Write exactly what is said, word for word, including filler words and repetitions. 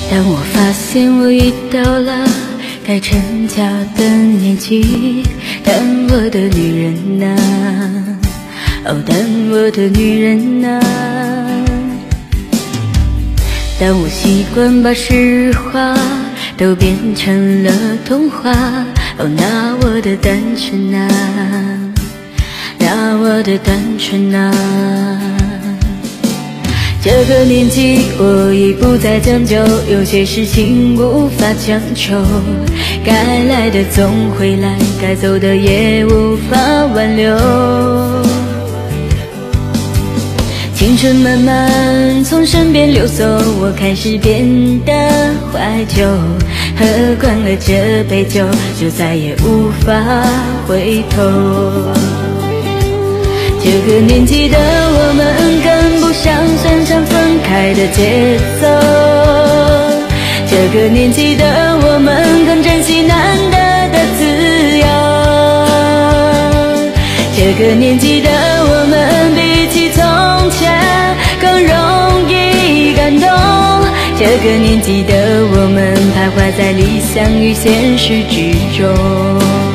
当我发现我已到了该成家的年纪，但我的女人啊，哦，但我的女人啊，当我习惯把实话都变成了童话，哦，那我的单纯啊，那我的单纯啊。这个年纪我已不再将就，有些事情无法强求，该来的总会来，该走的也无法挽留。青春慢慢从身边流走，我开始变得怀旧，喝惯了这杯酒，就再也无法回头。这个年纪的我们跟不上闪闪分开的节奏，这个年纪的我们更珍惜难得的自由，这个年纪的我们比起从前更容易感动，这个年纪的我们徘徊在理想与现实之中。